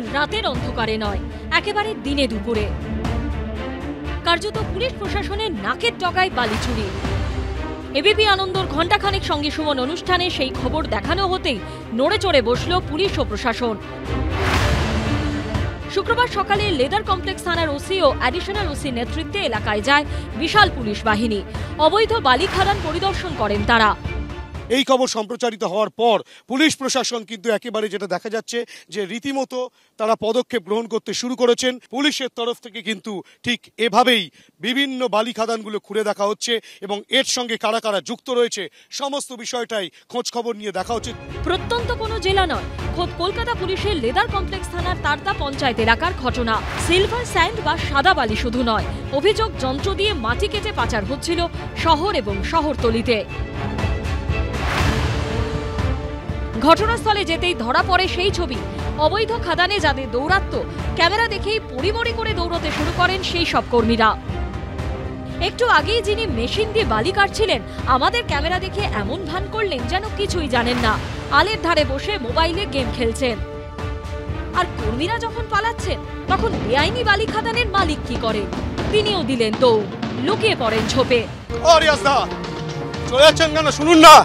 রাতের অন্ধকারে নয়, একেবারে দিনে দুপুরে। কার্যত পুলিশ প্রশাসনের নাকের ডগায় বালি চুরি। এবিপি আনন্দর ঘণ্টাখানেক সঙ্গে সুমন অনুষ্ঠানে সেই খবর দেখানো হতেই নড়ে চড়ে বসল পুলিশ ও প্রশাসন। শুক্রবার সকালে লেদার কমপ্লেক্স থানার ওসি ও অ্যাডিশনাল ওসির নেতৃত্বে এলাকায় যায় বিশাল পুলিশ বাহিনী। অবৈধ বালি খাদান পরিদর্শন করেন তারা। এই খবর সম্প্রচারিত হওয়ার পর পুলিশ প্রশাসন কিন্তু একেবারে যেটা দেখা যাচ্ছে যে রীতিমতো তারা পদক্ষেপ গ্রহণ করতে শুরু করেছেন। পুলিশের তরফ থেকে কিন্তু ঠিক এভাবেই বিভিন্ন বালি খাদানগুলো খুঁড়ে দেখা হচ্ছে এবং এর সঙ্গে কারা কারা যুক্ত রয়েছে সমস্ত বিষয়টাই খোঁজ খবর নিয়ে দেখা হচ্ছে। প্রত্যন্ত কোনো জেলা নয়, খোদ কলকাতা পুলিশের লেদার কমপ্লেক্স থানার তারতা পঞ্চায়েত এলাকার ঘটনা। সিলভার স্যান্ড বা সাদা বালি শুধু নয়, অভিযোগ যন্ত্র দিয়ে মাটি কেটে পাচার হচ্ছিল শহর এবং শহরতলিতে। ঘটনাস্থলে যেতেই ধরা পড়ে সেই ছবি। অবৈধ খাদানে যাদের দৌরাত্ম্য, ক্যামেরা দেখেই পরিমরি করে দৌড়তে শুরু করেন সেই সব কর্মীরা। একটু আগেই যিনি মেশিন দিয়ে বালি কাটছিলেন আমাদের ক্যামেরা দেখে এমন ভান করলেন যেন কিছুই জানেন না, আলের ধারে বসে মোবাইলে গেম খেলছেন। আর কর্মীরা যখন পালাচ্ছেন তখন বেআইনি বালি খাদানের মালিক কি করে? তিনিও দিলেন দৌড়, লুকিয়ে পড়েন ঝোপে। চলে যাচ্ছেন কেন শুনুন না,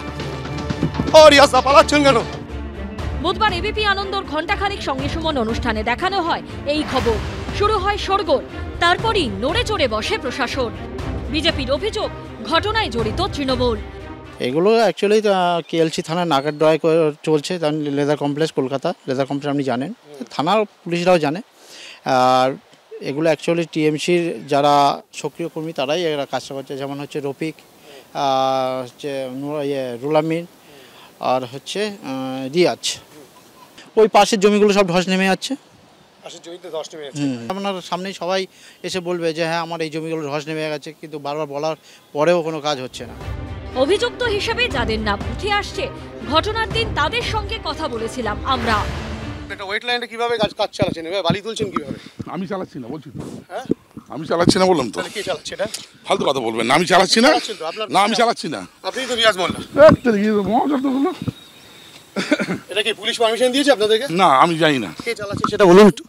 বুধবার এবিপি আনন্দর ঘণ্টাখানেক সঙ্গে সুমন অনুষ্ঠানে দেখানো হয় এই খবর। শুরু হয় শোরগোল, তারপরই নড়ে চড়ে বসে প্রশাসন। বিজেপির অভিযোগ ঘটনায় জড়িত তৃণমূল। এগুলো অ্যাকচুয়ালি কেএলসি থানার নাকের ডগায় চলছে। Leather complex, Kolkata leather complex আপনি জানেন, থানার পুলিশরাও জানে। আর এগুলো অ্যাকচুয়ালি টিএমসির যারা সক্রিয় কর্মী তারাই এরা কাজটা করছে। যেমন হচ্ছে রফিক, হচ্ছে রুলামিন আর হচ্ছে রিয়াজ। ওই পাশের জমিগুলো সব ধস নেমে যাচ্ছে। আপনার সামনেই সবাই এসে বলবে যে হ্যাঁ আমার এই জমিগুলো ধস নেমে গেছে, কিন্তু বারবার বলার পরেও কোনো কাজ হচ্ছে না। অভিযুক্ত হিসেবে যাদের নাম উঠে আসছে, ঘটনার দিন তাদের সঙ্গে কথা বলেছিলাম আমরা। এটা ওয়েটল্যান্ডে কিভাবে কাজ চালাচ্ছেন, বালি তুলছেন কিভাবে? আমি চালাচ্ছি না, বলছি তো। হ্যাঁ আমি চালাচ্ছি না বললাম তো। কে চালাচ্ছে এটা? ফালতু কথা বলবেন না, আমি চালাচ্ছি না। না আমি চালাচ্ছি না। আপনি তো রিয়াজ বললেন। এটা কি পুলিশ পারমিশন দিয়েছে আপনাদেরকে? না আমি জানি না কে চালাচ্ছে সেটা বলুন একটু।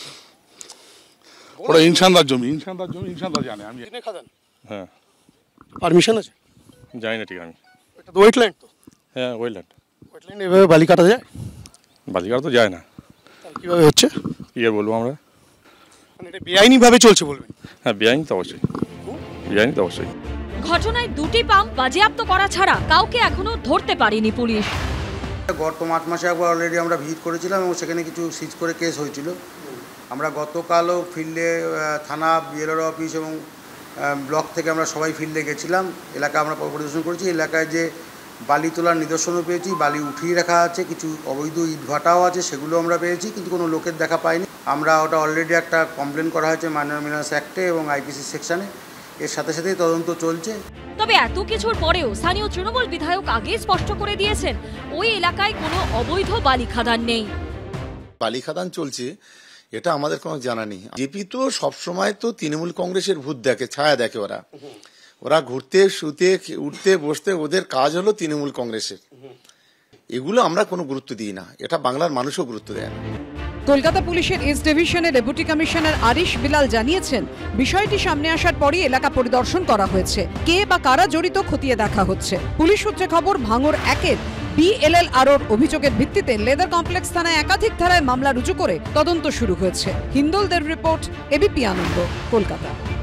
ওটা ইনসানদার জমি, ইনসানদার জানে। আমি হ্যাঁ পারমিশন আছে? জানি না ঠিক। আমি এটা তো ওয়েটল্যান্ড তো। হ্যাঁ ওয়েটল্যান্ড এভাবে বালি কাটা যায়? বালি কাটা তো যায় না। কিভাবে হচ্ছে কি আর বলবো আমরা? মানে এটা বেআইনি ভাবে চলছে বলবেন? হ্যাঁ বেআইনি তো অবশ্যই, বেআইনি তো অবশ্যই। ঘটনায় দুটি পাম্প বাজেয়াপ্ত করা ছাড়া কাউকে এখনো ধরতে পারেনি পুলিশ। গত মার্চ মাসে একবার অলরেডি আমরা ভিজিট করেছিলাম এবং সেখানে কিছু সিজ করে কেস হয়েছিল। আমরা গতকালও ফিল্ডে থানা, বিএলআর অফিস এবং ব্লক থেকে আমরা সবাই ফিল্ডে গেছিলাম। এলাকা আমরা পরিদর্শন করেছি। এলাকায় যে বালি তোলার নিদর্শনও পেয়েছি, বালি উঠিয়ে রাখা আছে, কিছু অবৈধ ইটভাটাও আছে, সেগুলো আমরা পেয়েছি, কিন্তু কোনো লোকের দেখা পাইনি। আমরা ওটা অলরেডি একটা কমপ্লেন করা হয়েছে মাইনর মিনারেলস অ্যাক্টে এবং আইপিসি সেকশনে। এর সাথে সাথেই তদন্ত চলছে। তবে এত কিছুর পরেও স্থানীয় তৃণমূল বিধায়ক আগে স্পষ্ট করে দিয়েছেন ওই এলাকায় কোনো অবৈধ বালি খাদান নেই। বালি খাদান চলছে এটা আমাদের কোনো জানা নেই। বিজেপি তো সবসময় তো তৃণমূল কংগ্রেসের ভূত দেখে, ছায়া দেখে। ওরা ঘুরতে, শুতে, উঠতে, বসতে, ওদের কাজ হলো তৃণমূল কংগ্রেসের। এগুলো আমরা কোনো গুরুত্ব দিই না, এটা বাংলার মানুষও গুরুত্ব দেয় না। কলকাতা পুলিশের ইস্ট ডিভিশনের ডেপুটি কমিশনার আরিশ বিলাল জানিয়েছেন, বিষয়টি সামনে আসার পরই এলাকা পরিদর্শন করা হয়েছে। কে বা কারা জড়িত খতিয়ে দেখা হচ্ছে। পুলিশ সূত্রে খবর, ভাঙর 1-এর BLLROর অভিযোগের ভিত্তিতে লেদার কমপ্লেক্স থানায় একাধিক ধারায় মামলা রুজু করে তদন্ত শুরু হয়েছে। হিন্দোলদের রিপোর্ট, এবিপি আনন্দ, কলকাতা।